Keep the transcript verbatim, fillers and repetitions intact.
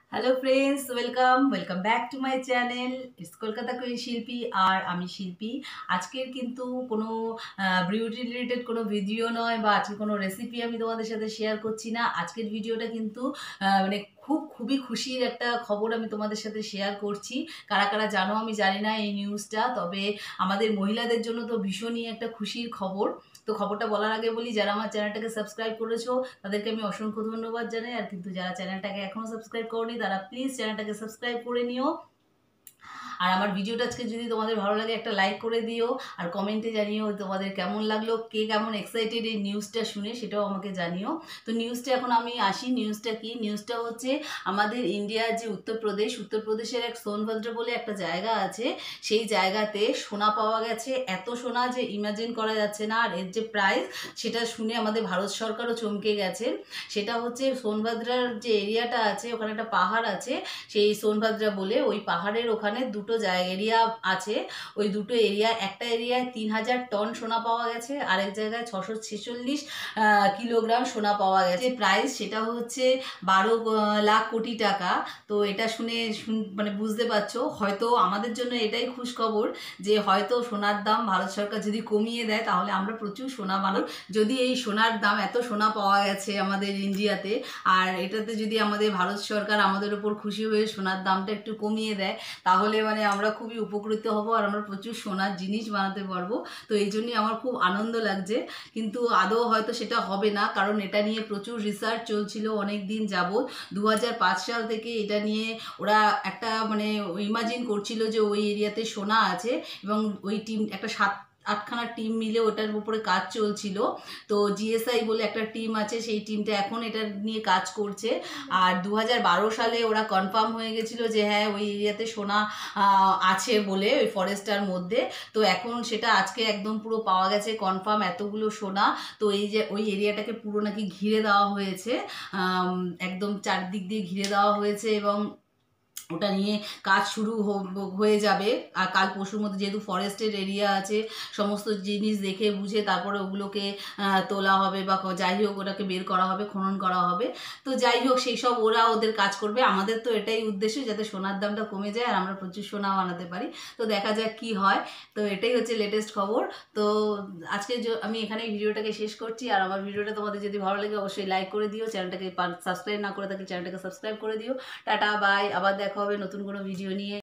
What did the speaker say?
Hello friends, welcome welcome back to my channel. It's Kolkata queen Shilpi আর আমি শিল্পী। আজকের কিন্তু কোনো বিউটি রিলেটেড কোনো ভিডিও নয় বা আজকে কোনো রেসিপি আমি তোমাদের সাথে শেয়ার করছি না। আজকের ভিডিওটা কিন্তু আহ, মানে খুব খুবই খুশির একটা খবর আমি তোমাদের সাথে শেয়ার করছি। কারা কারা জানো আমি জানি না এই নিউজটা, তবে আমাদের মহিলাদের জন্য তো ভীষণই একটা খুশির খবর। তো খবরটা বলার আগে বলি, যারা আমার চ্যানেলটাকে সাবস্ক্রাইব করেছো তাদেরকে আমি অসংখ্য ধন্যবাদ জানাই। আর কিন্তু যারা চ্যানেলটাকে এখনো সাবস্ক্রাইব করনি তারা প্লিজ চ্যানেলটাকে সাবস্ক্রাইব করে নিও। আর আমার ভিডিওটা আজকে যদি তোমাদের ভালো লাগে একটা লাইক করে দিও, আর কমেন্টে জানিও তোমাদের কেমন লাগলো, কে কেমন এক্সাইটেড এই নিউজটা শুনে সেটাও আমাকে জানিও। তো নিউজটা এখন আমি আসি। নিউজটা কি? নিউজটা হচ্ছে আমাদের ইন্ডিয়ার যে উত্তরপ্রদেশ উত্তরপ্রদেশের এক সোনভদ্র বলে একটা জায়গা আছে, সেই জায়গাতে সোনা পাওয়া গেছে। এত সোনা যে ইমাজিন করা যাচ্ছে না। আর এর যে প্রাইস সেটা শুনে আমাদের ভারত সরকারও চমকে গেছে। সেটা হচ্ছে সোনভদ্রার যে এরিয়াটা আছে, ওখানে একটা পাহাড় আছে, সেই সোনভদ্রা বলে ওই পাহাড়ের ওখানে দুটো জায়গা এরিয়া আছে। ওই দুটো এরিয়া, একটা এরিয়ায় তিন হাজার টন সোনা পাওয়া গেছে, আরেক জায়গায় ছশো ছেচল্লিশ কিলোগ্রাম সোনা পাওয়া গেছে। প্রাইস সেটা হচ্ছে বারো লাখ কোটি টাকা। তো এটা শুনে মানে বুঝতে পারছো, হয়তো আমাদের জন্য এটাই খুশ খবর যে হয়তো সোনার দাম ভারত সরকার যদি কমিয়ে দেয় তাহলে আমরা প্রচুর সোনা বানাবো। যদি এই সোনার দাম, এত সোনা পাওয়া গেছে আমাদের ইন্ডিয়াতে, আর এটাতে যদি আমাদের ভারত সরকার আমাদের উপর খুশি হয়ে সোনার দামটা একটু কমিয়ে দেয় তাহলে মানে আমরা খুবই উপকৃত হব আর আমরা প্রচুর সোনার জিনিস বানাতে পারবো। তো এই জন্যই আমার খুব আনন্দ লাগছে। কিন্তু আদৌ হয়তো সেটা হবে না, কারণ এটা নিয়ে প্রচুর রিসার্চ চলছিল অনেক দিন যাবৎ। দু হাজার পাঁচ সাল থেকে এটা নিয়ে ওরা একটা মানে ইমাজিন করছিল যে ওই এরিয়াতে সোনা আছে, এবং ওই টিম একটা সাত আটখানা টিম মিলে ওটার উপরে কাজ চলছিল। তো জিএসআই বলে একটা টিম আছে, সেই টিমটা এখন এটা নিয়ে কাজ করছে। আর দু হাজার বারো সালে ওরা কনফার্ম হয়ে গেছিলো যে হ্যাঁ ওই এরিয়াতে সোনা আছে বলে, ওই ফরেস্টার মধ্যে। তো এখন সেটা আজকে একদম পুরো পাওয়া গেছে কনফার্ম, এতগুলো সোনা। তো এই যে ওই এরিয়াটাকে পুরো নাকি ঘিরে দেওয়া হয়েছে, একদম চারদিক দিয়ে ঘিরে দেওয়া হয়েছে, এবং ওটা নিয়ে কাজ শুরু হয়ে যাবে। আর কাল পরশুর মধ্যে, যেহেতু ফরেস্টের এরিয়া আছে, সমস্ত জিনিস দেখে বুঝে তারপরে ওগুলোকে তোলা হবে বা যাই হোক ওটাকে বের করা হবে, খনন করা হবে। তো যাই হোক সেই সব ওরা ওদের কাজ করবে। আমাদের তো এটাই উদ্দেশ্য যাতে সোনার দামটা কমে যায় আর আমরা প্রচুর সোনা বানাতে পারি। তো দেখা যাক কি হয়। তো এটাই হচ্ছে লেটেস্ট খবর। তো আজকে আমি এখানেই ভিডিওটাকে শেষ করছি। আর আমার ভিডিওটা তোমাদের যদি ভালো লাগে অবশ্যই লাইক করে দিও, চ্যানেলটাকে সাবস্ক্রাইব না করে থাকলে চ্যানেলটাকে সাবস্ক্রাইব করে দিও। টাটা বাই, আবার দেখা হবে নতুন কোনো ভিডিও নিয়ে।